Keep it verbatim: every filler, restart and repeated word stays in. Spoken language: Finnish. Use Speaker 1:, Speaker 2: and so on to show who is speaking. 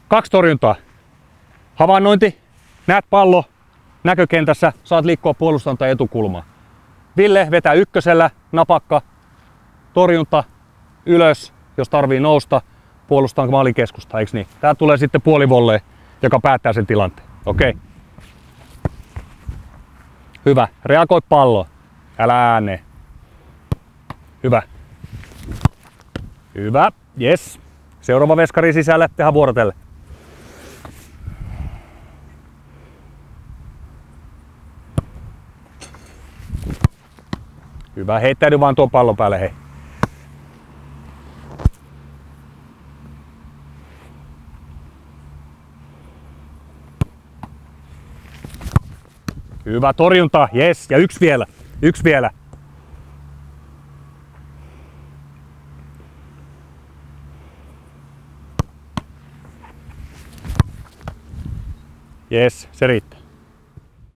Speaker 1: Kaksi torjuntaa. Havainnointi. Näet pallo näkökentässä. Saat liikkua puolustajan tai etukulmaan. Ville vetää ykkösellä. Napakka. Torjunta. Ylös, jos tarvii nousta. Puolustaa maalin keskusta, eikö niin? Tää tulee sitten puolivollee, joka päättää sen tilanteen. Okei. Okay. Hyvä. Reagoi palloon. Älä ääneen. Hyvä. Hyvä. Yes. Seuraava veskari sisälle. Tehdään vuorotelle. Hyvä. Heittäydy vaan tuon pallon päälle. Hei. Hyvä torjunta. Yes. Ja yksi vielä. Yksi vielä. Yes, se riittää.